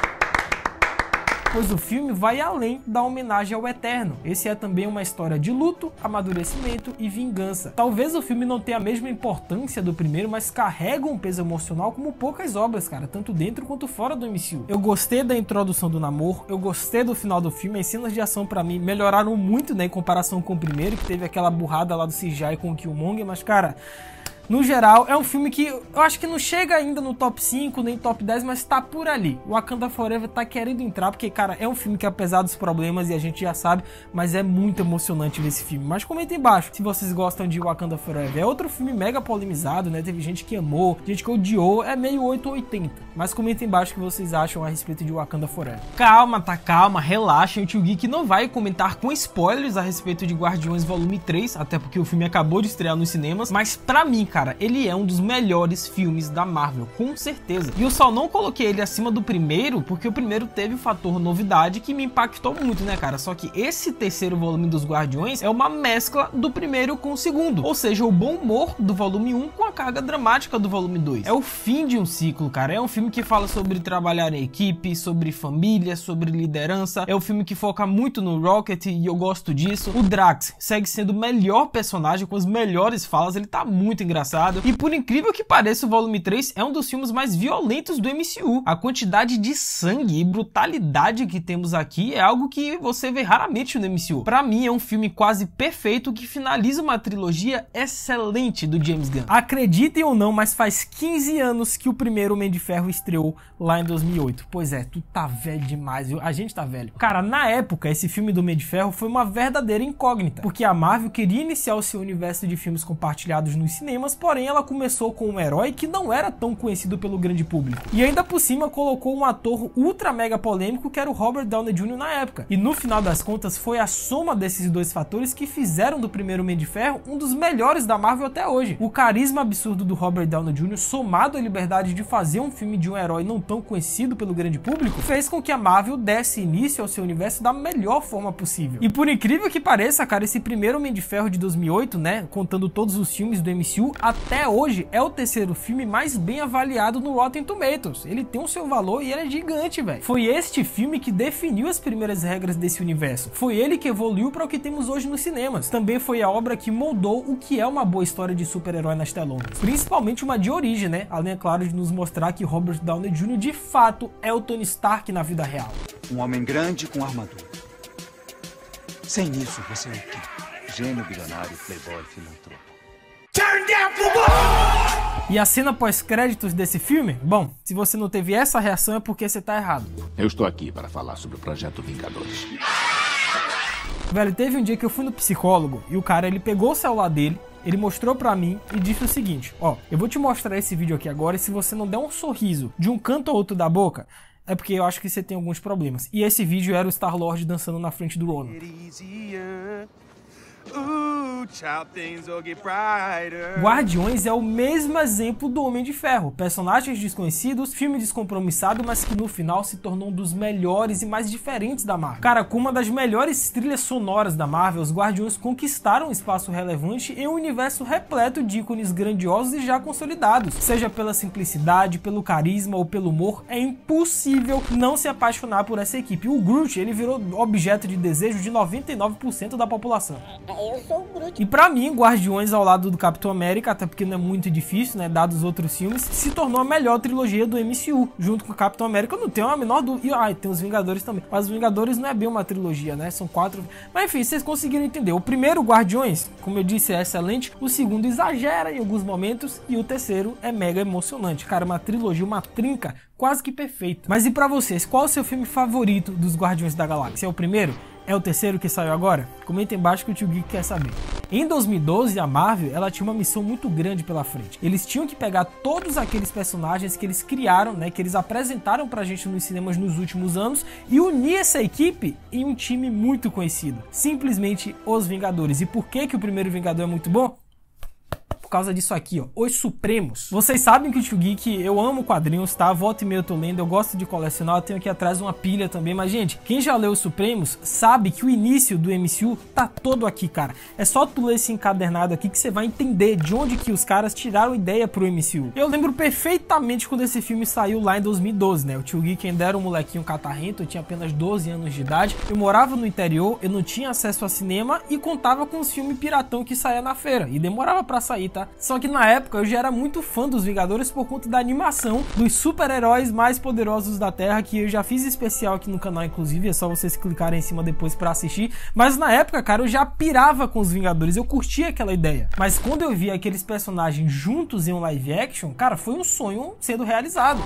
S1: Pois o filme vai além da homenagem ao Eterno. Esse é também uma história de luto, amadurecimento e vingança. Talvez o filme não tenha a mesma importância do primeiro, mas carrega um peso emocional como poucas obras, cara, tanto dentro quanto fora do MCU. Eu gostei da introdução do Namor, eu gostei do final do filme, as cenas de ação pra mim melhoraram muito, né, em comparação com o primeiro, que teve aquela burrada lá do CGI com o Killmonger, mas, cara... no geral, é um filme que eu acho que não chega ainda no top 5, nem top 10, mas tá por ali. O Wakanda Forever tá querendo entrar, porque, cara, é um filme que, apesar dos problemas, e a gente já sabe, mas é muito emocionante ver esse filme. Mas comenta aí embaixo se vocês gostam de Wakanda Forever. É outro filme mega polemizado, né? Teve gente que amou, gente que odiou, é meio 8 ou 80. Mas comenta aí embaixo o que vocês acham a respeito de Wakanda Forever. Calma, tá calma, relaxa, o Tio Geek não vai comentar com spoilers a respeito de Guardiões Volume 3, até porque o filme acabou de estrear nos cinemas, mas pra mim, cara, ele é um dos melhores filmes da Marvel, com certeza. E eu só não coloquei ele acima do primeiro, porque o primeiro teve o fator novidade que me impactou muito, né, cara? Só que esse terceiro volume dos Guardiões é uma mescla do primeiro com o segundo. Ou seja, o bom humor do volume 1 com a carga dramática do volume 2. É o fim de um ciclo, cara. É um filme que fala sobre trabalhar em equipe, sobre família, sobre liderança. É um filme que foca muito no Rocket e eu gosto disso. O Drax segue sendo o melhor personagem, com as melhores falas. Ele tá muito engraçado. E por incrível que pareça, o volume 3 é um dos filmes mais violentos do MCU. A quantidade de sangue e brutalidade que temos aqui é algo que você vê raramente no MCU. Pra mim é um filme quase perfeito que finaliza uma trilogia excelente do James Gunn. Acreditem ou não, mas faz 15 anos que o primeiro Homem de Ferro estreou lá em 2008. Pois é, tu tá velho demais, viu? A gente tá velho. Cara, na época, esse filme do Homem de Ferro foi uma verdadeira incógnita, porque a Marvel queria iniciar o seu universo de filmes compartilhados nos cinemas, porém ela começou com um herói que não era tão conhecido pelo grande público. E ainda por cima colocou um ator ultra mega polêmico que era o Robert Downey Jr. na época. E no final das contas foi a soma desses dois fatores que fizeram do primeiro Homem de Ferro um dos melhores da Marvel até hoje. O carisma absurdo do Robert Downey Jr. somado à liberdade de fazer um filme de um herói não tão conhecido pelo grande público fez com que a Marvel desse início ao seu universo da melhor forma possível. E por incrível que pareça, cara, esse primeiro Homem de Ferro de 2008, né, contando todos os filmes do MCU, até hoje é o terceiro filme mais bem avaliado no Rotten Tomatoes. Ele tem o seu valor e ele é gigante, velho. Foi este filme que definiu as primeiras regras desse universo. Foi ele que evoluiu para o que temos hoje nos cinemas. Também foi a obra que moldou o que é uma boa história de super-herói nas telonas. Principalmente uma de origem, né? Além, é claro, de nos mostrar que Robert Downey Jr. de fato é o Tony Stark na vida real.
S2: Um homem grande com armadura. Sem isso, você é o quê? Gênio bilionário, playboy, filantropo.
S1: E a cena pós-créditos desse filme? Bom, se você não teve essa reação é porque você tá errado.
S3: Eu estou aqui para falar sobre o Projeto Vingadores.
S1: Velho, teve um dia que eu fui no psicólogo e o cara, ele pegou o celular dele, ele mostrou pra mim e disse o seguinte: ó, eu vou te mostrar esse vídeo aqui agora e se você não der um sorriso de um canto ou outro da boca, é porque eu acho que você tem alguns problemas. E esse vídeo era o Star-Lord dançando na frente do Ronan. Guardiões é o mesmo exemplo do Homem de Ferro. Personagens desconhecidos, filme descompromissado, mas que no final se tornou um dos melhores e mais diferentes da Marvel. Cara, com uma das melhores trilhas sonoras da Marvel, os Guardiões conquistaram um espaço relevante em um universo repleto de ícones grandiosos e já consolidados. Seja pela simplicidade, pelo carisma ou pelo humor, é impossível não se apaixonar por essa equipe. O Groot, ele virou objeto de desejo de 99% da população.
S8: Eu sou o Groot.
S1: E pra mim, Guardiões ao lado do Capitão América, até porque não é muito difícil, né, dados os outros filmes, se tornou a melhor trilogia do MCU. Junto com o Capitão América, eu não tenho a menor dúvida. E tem os Vingadores também. Mas os Vingadores não é bem uma trilogia, né, são 4. Mas enfim, vocês conseguiram entender. O primeiro, Guardiões, como eu disse, é excelente. O segundo exagera em alguns momentos. E o terceiro é mega emocionante. Cara, uma trilogia, uma trinca quase que perfeita. Mas e pra vocês, qual é o seu filme favorito dos Guardiões da Galáxia? É o primeiro? É o terceiro que saiu agora? Comenta embaixo que o Tio Geek quer saber. Em 2012, a Marvel, ela tinha uma missão muito grande pela frente. Eles tinham que pegar todos aqueles personagens que eles criaram, né, que eles apresentaram pra gente nos cinemas nos últimos anos e unir essa equipe em um time muito conhecido. Simplesmente Os Vingadores. E por que que o primeiro Vingador é muito bom? Por causa disso aqui, ó, Os Supremos. Vocês sabem que o Tio Geek, eu amo quadrinhos, tá? Volta e meia eu tô lendo, eu gosto de colecionar, eu tenho aqui atrás uma pilha também, mas gente, quem já leu Os Supremos sabe que o início do MCU tá todo aqui, cara. É só tu ler esse encadernado aqui que você vai entender de onde que os caras tiraram ideia pro MCU. Eu lembro perfeitamente quando esse filme saiu lá em 2012, né? O Tio Geek ainda era um molequinho catarrento, eu tinha apenas 12 anos de idade, eu morava no interior, eu não tinha acesso a cinema e contava com os filmes piratão que saía na feira, e demorava pra sair, tá? Só que na época eu já era muito fã dos Vingadores por conta da animação dos super-heróis mais poderosos da Terra, que eu já fiz especial aqui no canal, inclusive, é só vocês clicarem em cima depois pra assistir. Mas na época, cara, eu já pirava com os Vingadores, eu curtia aquela ideia. Mas quando eu vi aqueles personagens juntos em um live action, cara, foi um sonho sendo realizado.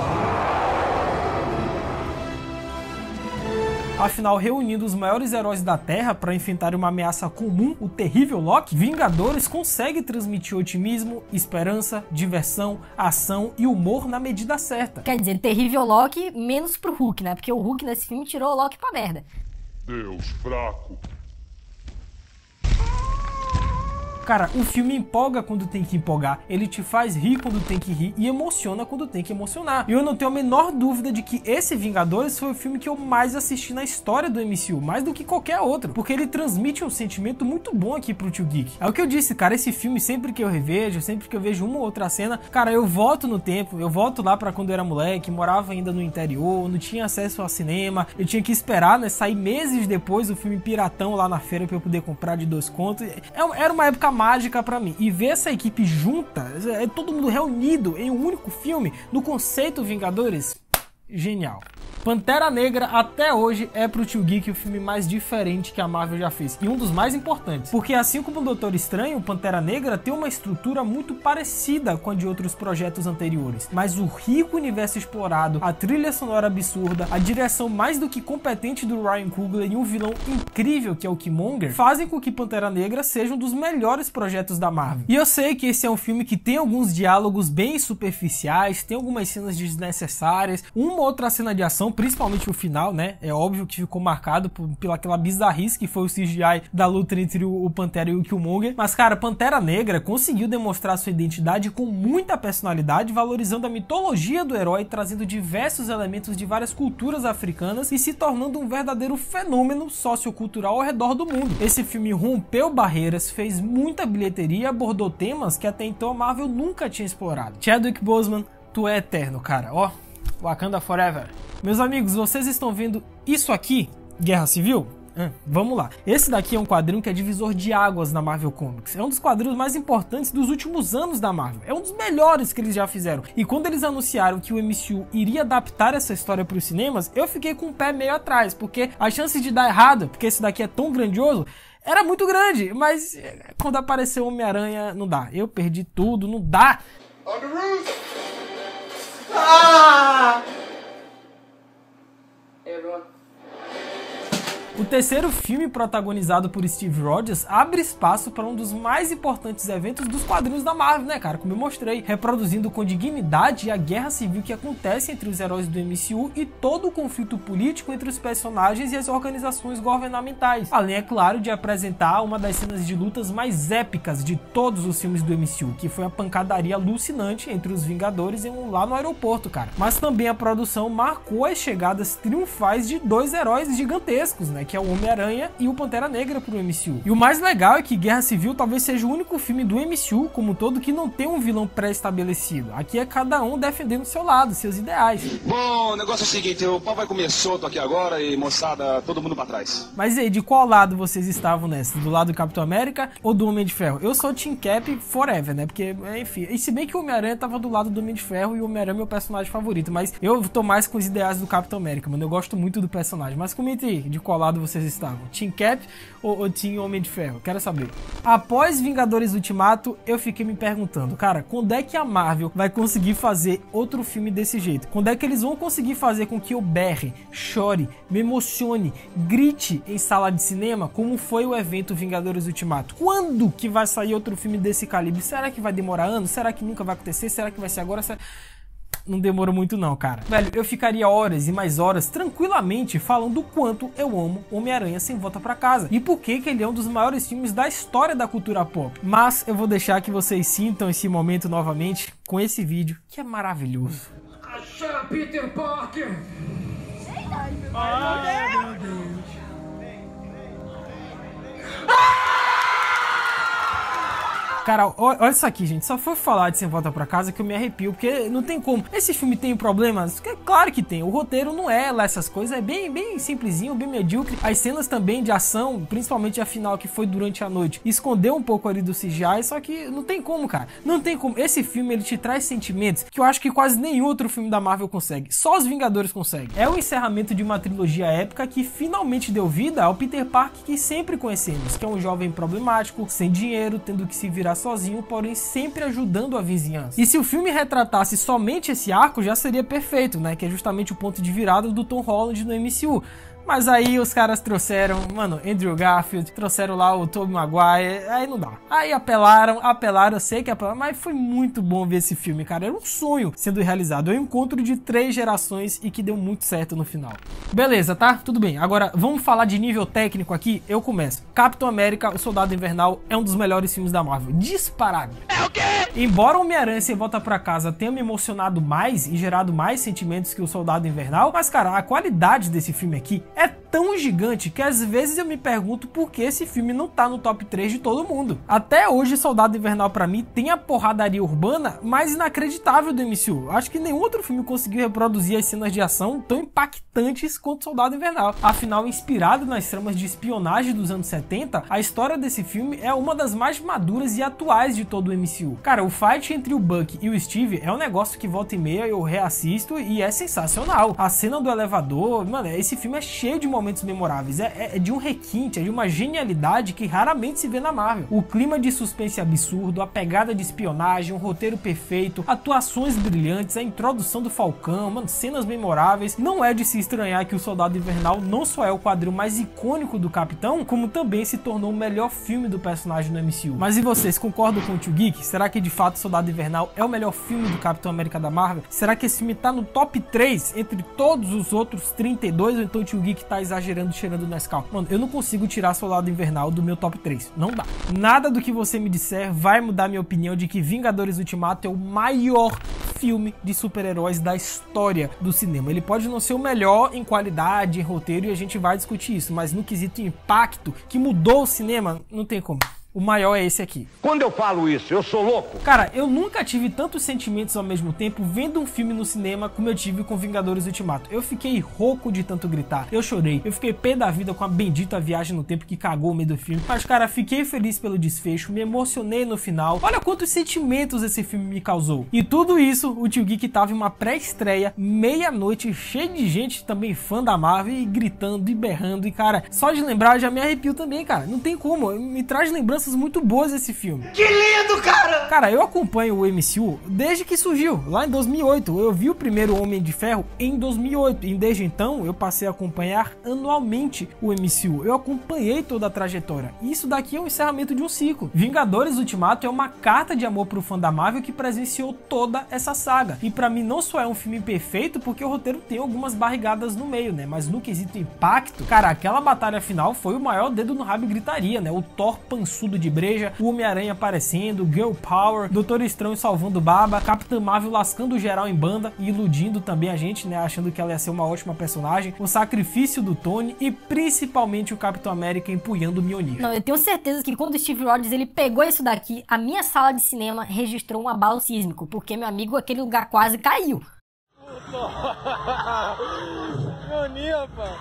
S1: Afinal, reunindo os maiores heróis da Terra para enfrentar uma ameaça comum, o terrível Loki, Vingadores consegue transmitir otimismo, esperança, diversão, ação e humor na medida certa.
S8: Quer dizer, terrível Loki menos pro Hulk, né? Porque o Hulk nesse filme tirou o Loki pra merda.
S9: Deus fraco.
S1: Cara, o filme empolga quando tem que empolgar, ele te faz rir quando tem que rir e emociona quando tem que emocionar. E eu não tenho a menor dúvida de que esse Vingadores foi o filme que eu mais assisti na história do MCU, mais do que qualquer outro, porque ele transmite um sentimento muito bom aqui pro Tio Geek. É o que eu disse, cara, esse filme sempre que eu revejo, sempre que eu vejo uma ou outra cena, cara, eu volto no tempo, eu volto lá pra quando eu era moleque, morava ainda no interior, não tinha acesso ao cinema, eu tinha que esperar, né, sair meses depois o filme piratão lá na feira pra eu poder comprar de 2 contos. Era uma época mágica pra mim, e ver essa equipe junta, todo mundo reunido em um único filme, no conceito Vingadores, genial. Pantera Negra até hoje é pro Tio Geek o filme mais diferente que a Marvel já fez, e um dos mais importantes, porque assim como o Doutor Estranho, Pantera Negra tem uma estrutura muito parecida com a de outros projetos anteriores, mas o rico universo explorado, a trilha sonora absurda, a direção mais do que competente do Ryan Coogler e um vilão incrível que é o Killmonger, fazem com que Pantera Negra seja um dos melhores projetos da Marvel. E eu sei que esse é um filme que tem alguns diálogos bem superficiais, tem algumas cenas desnecessárias, uma outra cena de ação, principalmente o final, né? É óbvio que ficou marcado pela aquela bizarrice que foi o CGI da luta entre o Pantera e o Killmonger. Mas, cara, Pantera Negra conseguiu demonstrar sua identidade com muita personalidade, valorizando a mitologia do herói, trazendo diversos elementos de várias culturas africanas e se tornando um verdadeiro fenômeno sociocultural ao redor do mundo. Esse filme rompeu barreiras, fez muita bilheteria e abordou temas que até então a Marvel nunca tinha explorado. Chadwick Boseman, tu é eterno, cara. Ó, Wakanda Forever. Meus amigos, vocês estão vendo isso aqui? Guerra Civil? Vamos lá. Esse daqui é um quadrinho que é divisor de águas na Marvel Comics. É um dos quadrinhos mais importantes dos últimos anos da Marvel. É um dos melhores que eles já fizeram. E quando eles anunciaram que o MCU iria adaptar essa história para os cinemas, eu fiquei com o pé meio atrás, porque a chance de dar errado, porque esse daqui é tão grandioso, era muito grande. Mas quando apareceu o Homem-Aranha, não dá. Eu perdi tudo, não dá.
S18: On the roof!
S1: O terceiro filme, protagonizado por Steve Rogers, abre espaço para um dos mais importantes eventos dos quadrinhos da Marvel, né, cara? Como eu mostrei, reproduzindo com dignidade a guerra civil que acontece entre os heróis do MCU e todo o conflito político entre os personagens e as organizações governamentais. Além, é claro, de apresentar uma das cenas de lutas mais épicas de todos os filmes do MCU, que foi a pancadaria alucinante entre os Vingadores lá no aeroporto, cara. Mas também a produção marcou as chegadas triunfais de dois heróis gigantescos, né, que é o Homem-Aranha e o Pantera Negra pro MCU. E o mais legal é que Guerra Civil talvez seja o único filme do MCU como um todo que não tem um vilão pré-estabelecido. Aqui é cada um defendendo o seu lado, seus ideais.
S6: Bom, o negócio é o seguinte, o pau vai comer solto aqui agora e, moçada, todo mundo pra trás.
S1: Mas e aí, de qual lado vocês estavam nessa? Do lado do Capitão América ou do Homem de Ferro? Eu sou Team Cap forever, né? Porque, enfim, e se bem que o Homem-Aranha tava do lado do Homem de Ferro e o Homem-Aranha é meu personagem favorito, mas eu tô mais com os ideais do Capitão América, mano. Eu gosto muito do personagem. Mas comente aí, de qual lado vocês estavam? Team Cap ou Team Homem de Ferro? Quero saber. Após Vingadores Ultimato, eu fiquei me perguntando, cara, quando é que a Marvel vai conseguir fazer outro filme desse jeito? Quando é que eles vão conseguir fazer com que eu berre, chore, me emocione, grite em sala de cinema, como foi o evento Vingadores Ultimato? Quando que vai sair outro filme desse calibre? Será que vai demorar anos? Será que nunca vai acontecer? Será que vai ser agora? Não demorou muito não, cara. Velho, eu ficaria horas e mais horas tranquilamente falando o quanto eu amo Homem-Aranha Sem Volta Pra Casa e por que ele é um dos maiores filmes da história da cultura pop. Mas eu vou deixar que vocês sintam esse momento novamente com esse vídeo que é maravilhoso.
S19: Achar Peter Parker!
S1: Ai, meu Deus. Cara, olha isso aqui, gente. Só foi falar de Sem Volta Pra Casa que eu me arrepio, porque não tem como. Esse filme tem problemas? Claro que tem. O roteiro não é lá essas coisas, é bem simplesinho, bem medíocre. As cenas também de ação, principalmente a final que foi durante a noite, escondeu um pouco ali do CGI, só que não tem como, cara. Não tem como. Esse filme, ele te traz sentimentos que eu acho que quase nenhum outro filme da Marvel consegue. Só os Vingadores conseguem. É o encerramento de uma trilogia épica que finalmente deu vida ao Peter Parker que sempre conhecemos, que é um jovem problemático, sem dinheiro, tendo que se virar sozinho, porém sempre ajudando a vizinhança. E se o filme retratasse somente esse arco, já seria perfeito, né? Que é justamente o ponto de virada do Tom Holland no MCU. Mas aí os caras trouxeram, mano, Andrew Garfield, trouxeram lá o Tobey Maguire, aí não dá. Aí apelaram, eu sei que apelaram, mas foi muito bom ver esse filme, cara. Era um sonho sendo realizado. É um encontro de 3 gerações e que deu muito certo no final. Beleza, tá? Tudo bem. Agora, vamos falar de nível técnico aqui? Eu começo. Capitão América, o Soldado Invernal, é um dos melhores filmes da Marvel. Disparado. É o quê? Embora Homem-Aranha Sem Volta Pra Casa tenha me emocionado mais e gerado mais sentimentos que o Soldado Invernal, mas, cara, a qualidade desse filme aqui é tão gigante que às vezes eu me pergunto por que esse filme não tá no top 3 de todo mundo. Até hoje, Soldado Invernal pra mim tem a porradaria urbana mais inacreditável do MCU. Acho que nenhum outro filme conseguiu reproduzir as cenas de ação tão impactantes quanto Soldado Invernal. Afinal, inspirado nas tramas de espionagem dos anos 70, a história desse filme é uma das mais maduras e atuais de todo o MCU. Cara, o fight entre o Bucky e o Steve é um negócio que volta e meia eu reassisto e é sensacional. A cena do elevador, mano, esse filme é cheio de momentos memoráveis, é de um requinte, é de uma genialidade que raramente se vê na Marvel. O clima de suspense absurdo, a pegada de espionagem, um roteiro perfeito, atuações brilhantes, a introdução do Falcão, mano, cenas memoráveis. Não é de se estranhar que o Soldado Invernal não só é o quadril mais icônico do Capitão, como também se tornou o melhor filme do personagem no MCU. Mas e vocês, concordam com o Tio Geek? Será que de fato Soldado Invernal é o melhor filme do Capitão América da Marvel? Será que esse filme tá no top 3 entre todos os outros 32, ou então o Tio Geek tá exagerando, cheirando no Nescau? Mano, eu não consigo tirar Soldado Invernal do meu top 3. Não dá. Nada do que você me disser vai mudar minha opinião de que Vingadores Ultimato é o maior filme de super-heróis da história do cinema. Ele pode não ser o melhor em qualidade, em roteiro, e a gente vai discutir isso, mas no quesito impacto, que mudou o cinema, não tem como. O maior é esse aqui.
S18: Quando eu falo isso, eu sou louco?
S1: Cara, eu nunca tive tantos sentimentos ao mesmo tempo vendo um filme no cinema como eu tive com Vingadores Ultimato. Eu fiquei rouco de tanto gritar. Eu chorei. Eu fiquei pé da vida com a bendita viagem no tempo que cagou o meio do filme. Mas, cara, fiquei feliz pelo desfecho. Me emocionei no final. Olha quantos sentimentos esse filme me causou. E tudo isso, o Tio Geek tava em uma pré-estreia, meia-noite, cheio de gente também fã da Marvel e gritando e berrando. E, cara, só de lembrar já me arrepio também, cara. Não tem como. Me traz lembranças lembranças muito boas desse filme.
S12: Que lindo, cara!
S1: Cara, eu acompanho o MCU desde que surgiu, lá em 2008. Eu vi o primeiro Homem de Ferro em 2008 e desde então eu passei a acompanhar anualmente o MCU. Eu acompanhei toda a trajetória. E isso daqui é o encerramento de um ciclo. Vingadores Ultimato é uma carta de amor pro fã da Marvel que presenciou toda essa saga. E pra mim não só é um filme perfeito porque o roteiro tem algumas barrigadas no meio, né? Mas no quesito impacto, cara, aquela batalha final foi o maior dedo no rabo e gritaria, né? O Thor pançudo de breja, o Homem-Aranha aparecendo, Girl Power, Doutor Estranho salvando Baba, Capitã Marvel lascando geral em banda e iludindo também a gente, né? Achando que ela ia ser uma ótima personagem, o sacrifício do Tony e principalmente o Capitão América empunhando o Mjolnir.
S8: Não, eu tenho certeza que quando o Steve Rogers ele pegou isso daqui, a minha sala de cinema registrou um abalo sísmico, porque, meu amigo, aquele lugar quase caiu.
S1: Mjolnir, rapaz.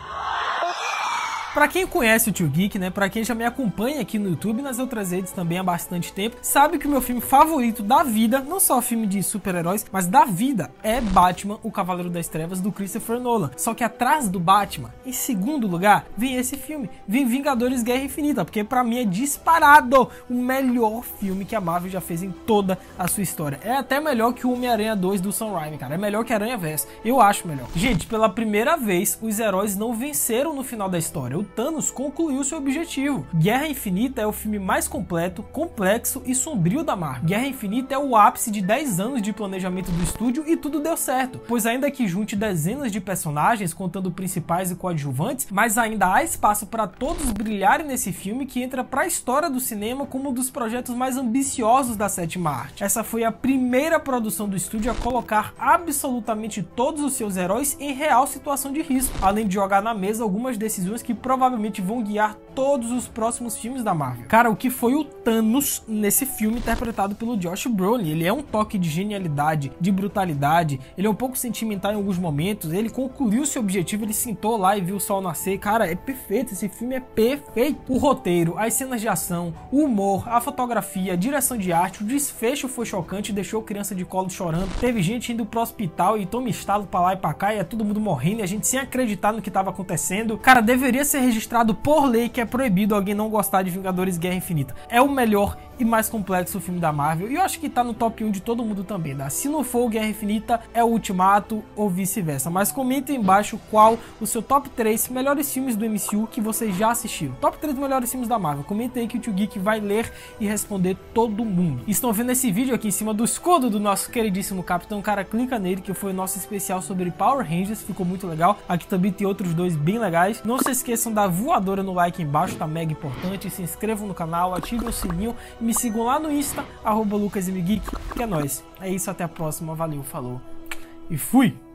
S1: Pra quem conhece o Tio Geek, né, pra quem já me acompanha aqui no YouTube, nas outras redes também há bastante tempo, sabe que o meu filme favorito da vida, não só filme de super-heróis, mas da vida, é Batman, o Cavaleiro das Trevas, do Christopher Nolan. Só que atrás do Batman, em segundo lugar, vem esse filme, vem Vingadores Guerra Infinita, porque pra mim é disparado o melhor filme que a Marvel já fez em toda a sua história. É até melhor que o Homem-Aranha 2 do Sam Raimi, cara, é melhor que Aranha-Verso, eu acho melhor. Gente, pela primeira vez, os heróis não venceram no final da história. O Thanos concluiu seu objetivo. Guerra Infinita é o filme mais completo, complexo e sombrio da Marvel. Guerra Infinita é o ápice de 10 anos de planejamento do estúdio e tudo deu certo, pois ainda que junte dezenas de personagens, contando principais e coadjuvantes, mas ainda há espaço para todos brilharem nesse filme que entra para a história do cinema como um dos projetos mais ambiciosos da sétima arte. Essa foi a primeira produção do estúdio a colocar absolutamente todos os seus heróis em real situação de risco, além de jogar na mesa algumas decisões que provavelmente vão guiar todos os próximos filmes da Marvel. Cara, o que foi o Thanos nesse filme interpretado pelo Josh Brolin? Ele é um toque de genialidade, de brutalidade, ele é um pouco sentimental em alguns momentos, ele concluiu seu objetivo, ele sentou lá e viu o sol nascer. Cara, é perfeito, esse filme é perfeito. O roteiro, as cenas de ação, o humor, a fotografia, a direção de arte, o desfecho foi chocante, deixou criança de colo chorando, teve gente indo pro hospital e toma estalo pra lá e pra cá e é todo mundo morrendo e a gente sem acreditar no que tava acontecendo. Cara, deveria ser registrado por lei que é proibido alguém não gostar de Vingadores Guerra Infinita. É o melhor e mais complexo filme da Marvel e eu acho que tá no top 1 de todo mundo também, tá? Se não for o Guerra Infinita, é o Ultimato ou vice-versa. Mas comenta aí embaixo qual o seu top 3 melhores filmes do MCU que vocês já assistiram. Top 3 melhores filmes da Marvel. Comenta aí que o Tio Geek vai ler e responder todo mundo. Estão vendo esse vídeo aqui em cima do escudo do nosso queridíssimo Capitão? Cara, clica nele que foi o nosso especial sobre Power Rangers, ficou muito legal. Aqui também tem outros dois bem legais. Não se esqueçam da voadora no like embaixo, tá mega importante. Se inscrevam no canal, ativem o sininho e me sigam lá no Insta, @LucasMGeek, que é nóis. É isso, até a próxima, valeu, falou e fui!